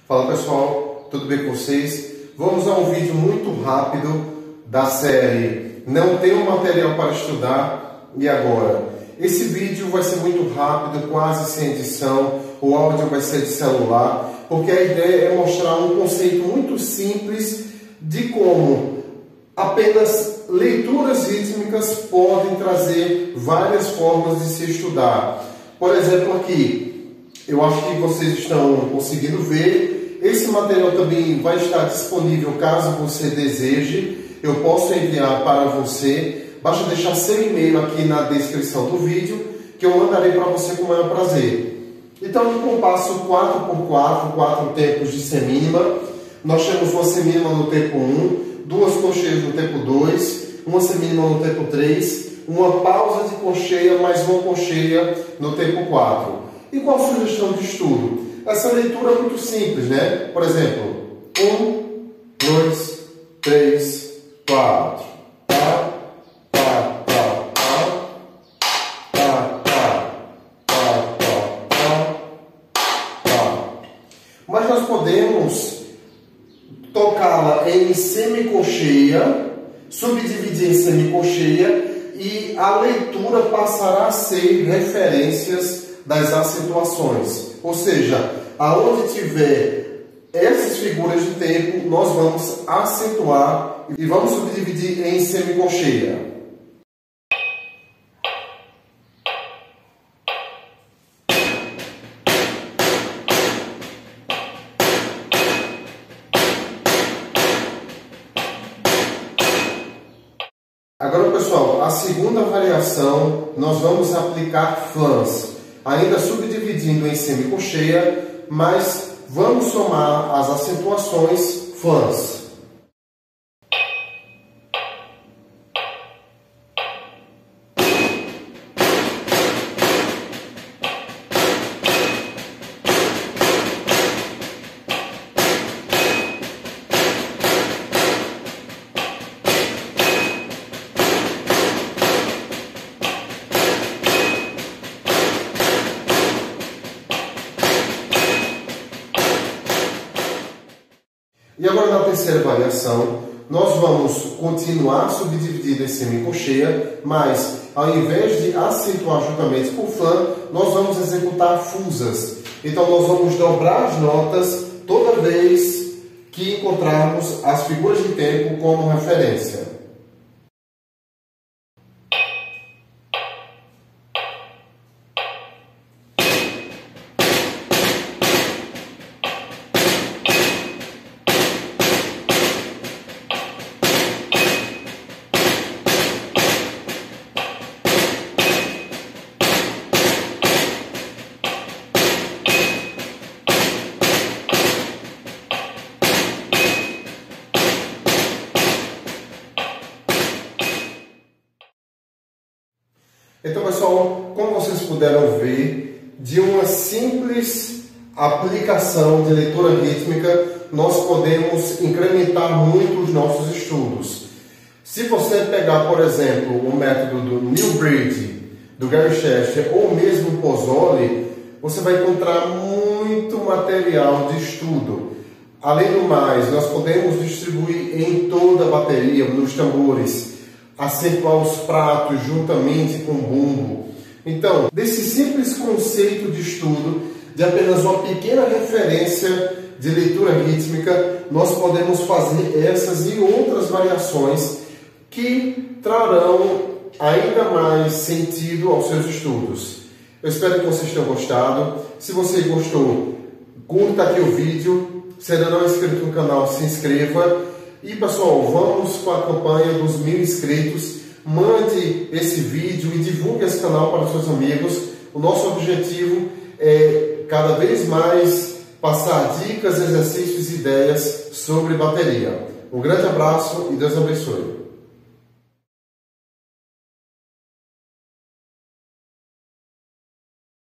Fala pessoal, tudo bem com vocês? Vamos a um vídeo muito rápido da série Não Tenho Material para Estudar e Agora. Esse vídeo vai ser muito rápido, quase sem edição, o áudio vai ser de celular, porque a ideia é mostrar um conceito muito simples de como apenas leituras rítmicas podem trazer várias formas de se estudar. Por exemplo, aqui, eu acho que vocês estão conseguindo ver. Esse material também vai estar disponível caso você deseje. Eu posso enviar para você. Basta deixar seu e-mail aqui na descrição do vídeo, que eu mandarei para você com o maior prazer. Então, no compasso 4x4, 4 tempos de semínima, nós temos uma semínima no tempo 1, duas colcheias no tempo 2, uma semínima no tempo 3, uma pausa de colcheia mais uma colcheia no tempo 4. E qual a sugestão de estudo? Essa leitura é muito simples, né? Por exemplo, 1, 2, 3, 4. Tá, tá, tá, tá. Tá, tá, tá, tá, tá. Mas nós podemos tocá-la em semicolcheia, subdividir em semicolcheia, e a leitura passará a ser referências das acentuações. Ou seja, aonde tiver essas figuras de tempo, nós vamos acentuar e vamos subdividir em semicolcheia. Agora, pessoal, a segunda variação, nós vamos aplicar flans, ainda subdividindo em semicolcheia, mas vamos somar as acentuações flans. E agora na terceira variação, nós vamos continuar subdividido em semicolcheia, mas ao invés de acentuar juntamente com flan, nós vamos executar fusas. Então nós vamos dobrar as notas toda vez que encontrarmos as figuras de tempo como referência. Então, pessoal, como vocês puderam ver, de uma simples aplicação de leitura rítmica, nós podemos incrementar muito os nossos estudos. Se você pegar, por exemplo, o método do New Breed, do Gary Chester, ou mesmo o Pozzoli, você vai encontrar muito material de estudo. Além do mais, nós podemos distribuir em toda a bateria, nos tambores, acentuar os pratos juntamente com o bumbo. Então, desse simples conceito de estudo, de apenas uma pequena referência de leitura rítmica, nós podemos fazer essas e outras variações que trarão ainda mais sentido aos seus estudos. Eu espero que vocês tenham gostado. Se você gostou, curta aqui o vídeo. Se ainda não é inscrito no canal, se inscreva. E pessoal, vamos com a campanha dos 1000 inscritos. Mande esse vídeo e divulgue esse canal para os seus amigos. O nosso objetivo é cada vez mais passar dicas, exercícios e ideias sobre bateria. Um grande abraço e Deus abençoe.